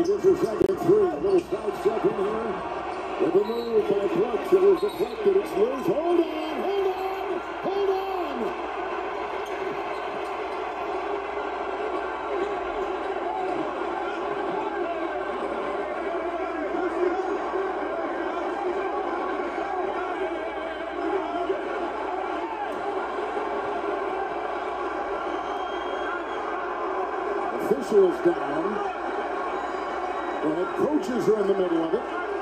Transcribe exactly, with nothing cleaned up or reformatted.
gets her second three. A little side step in here. With a move by Brooks. It was deflected. It's loose. Hold on, hold on, hold on. Officials down. The head coaches are in the middle of it.